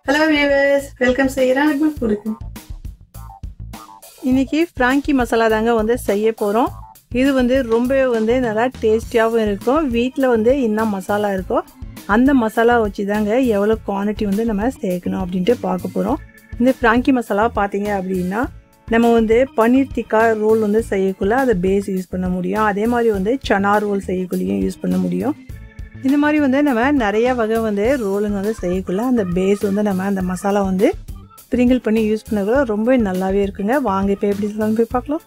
Hello viewers, welcome செய்யறேன் Agmal கொடுக்கு. இன்னைக்கு Frankie Masala தாங்க வந்து செய்ய போறோம். இது வந்து ரொம்பவே வந்து நல்லா டேஸ்டியாவும் இருக்கும். வீட்ல வந்து என்ன மசாலா இருக்கோ அந்த மசாலா வச்சு தாங்க எவ்வளவு குவாண்டிட்டி வந்து நம்ம சேர்க்கணும் அப்படினு பார்க்க போறோம். இந்த Frankie Masala பாத்தீங்க அப்படினா நம்ம வந்து பன்னீர் டிக்கா ரோல் வந்து செய்யக்குள்ள அத பேஸ் யூஸ் பண்ண முடியும். அதே மாதிரி வந்து சனா ரோல் செய்யக்குள்ளேயும் யூஸ் பண்ண முடியும். இந்த மாதிரி வந்து நம்ம நிறைய வகை வந்து ரோலுங்க வந்து செய்யக்குள்ள அந்த பேஸ் வந்து நம்ம அந்த மசாலா வந்து ஸ்ப்ரிங்கிள் பண்ணி யூஸ் பண்ணக்குள்ள ரொம்ப நல்லாவே இருக்குங்க. வாங்க இப்போ எப்படி செய்யலாம் போய் பார்க்கலாம்.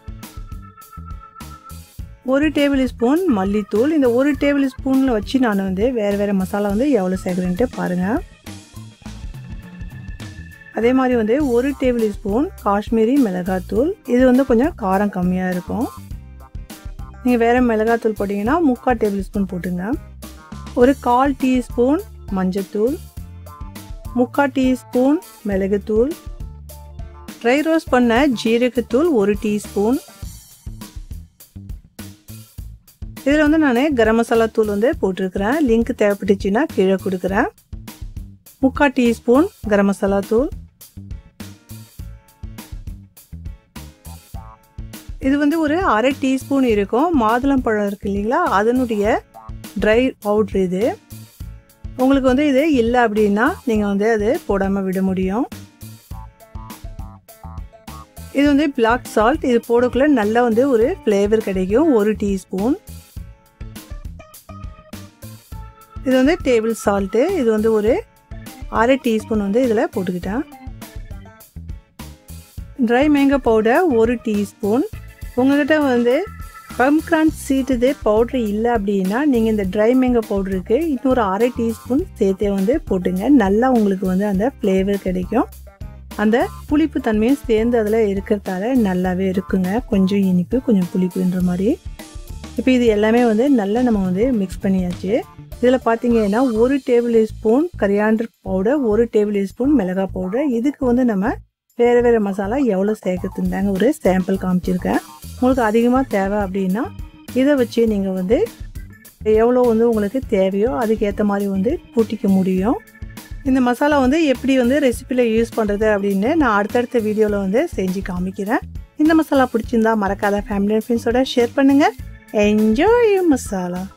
1 டேபிள் ஸ்பூன் மல்லித்தூள். இந்த 1 டேபிள் ஸ்பூன்ல வச்சு நான் வந்து வேற மசாலா வந்து எவ்வளவு சேர்க்கறேன்னு பாருங்க. அதே மாதிரி வந்து 1 டேபிள் ஸ்பூன் காஷ்மீரி மிளகாய்த்தூள். இது வந்து கொஞ்சம் காரம் கம்மியா இருக்கும். நீங்க வேற மிளகாய்த்தூள் போட்டீங்கன்னா 3/4 டேபிள் ஸ்பூன் போடுங்க. ஒரு 1/4 டீஸ்பூன் மஞ்சள்தூள், 3/4 டீஸ்பூன் மிளகுத்தூள், ட்ரை ரோஸ்ட் பண்ண ஜீரகத்தூள் 1 டீஸ்பூன். இதில் வந்து நான் கரம் மசாலா தூள் வந்து போட்டிருக்கிறேன். லிங்க் தேவைப்பட்டுச்சுன்னா கீழே கொடுக்குறேன். 3/4 டீஸ்பூன் கரம் மசாலா தூள். இது வந்து ஒரு 1/2 டீஸ்பூன் இருக்கும். மாதுளம்பழம் இருக்கு இல்லைங்களா, அதனுடைய ட்ரை பவுடர் இது. உங்களுக்கு வந்து இது இல்லை அப்படின்னா நீங்கள் வந்து அது போடாமல் விட முடியும். இது வந்து பிளாக் சால்ட். இது போடக்குள்ள நல்லா வந்து ஒரு ஃப்ளேவர் கிடைக்கும். 1 டீஸ்பூன். இது வந்து டேபிள் சால்ட்டு. இது வந்து ஒரு 1/2 டீஸ்பூன் வந்து இதில் போட்டுக்கிட்டேன். Dry mango powder 1 teaspoon. உங்ககிட்ட வந்து பம்கிரான் சீட்டு பவுடர் இல்லை அப்படின்னா நீங்கள் இந்த ட்ரை மேங்கோ பவுடருக்கு இன்னொரு 1/2 டீஸ்பூன் சேர்த்தே வந்து போட்டுங்க. நல்லா உங்களுக்கு வந்து அந்த ஃப்ளேவர் கிடைக்கும். அந்த புளிப்பு தன்மையும் சேர்ந்து அதில் இருக்கிறதால நல்லாவே இருக்குங்க. கொஞ்சம் இனிப்பு கொஞ்சம் புளிப்புன்ற மாதிரி. இப்போ இது எல்லாமே வந்து நல்லா நம்ம வந்து மிக்ஸ் பண்ணியாச்சு. இதில் பார்த்தீங்கன்னா 1 table spoon coriander powder, 1 table spoon மிளகாய் பவுடர். இதுக்கு வந்து நம்ம வேறு மசாலா எவ்வளோ சேர்க்கறதுந்தாங்க ஒரு சாம்பிள் காமிச்சிருக்கேன். உங்களுக்கு அதிகமாக தேவை அப்படின்னா இதை வச்சு நீங்கள் வந்து எவ்வளோ வந்து உங்களுக்கு தேவையோ அதுக்கேற்ற மாதிரி வந்து கூட்டிக்க முடியும். இந்த மசாலா வந்து எப்படி வந்து ரெசிபியில் யூஸ் பண்ணுறது அப்படின்னு நான் அடுத்தடுத்த வீடியோவில் வந்து செஞ்சு காமிக்கிறேன். இந்த மசாலா பிடிச்சிருந்தா மறக்காத ஃபேமிலி அண்ட் ஃப்ரெண்ட்ஸோட ஷேர் பண்ணுங்கள். என்ஜாய் மசாலா.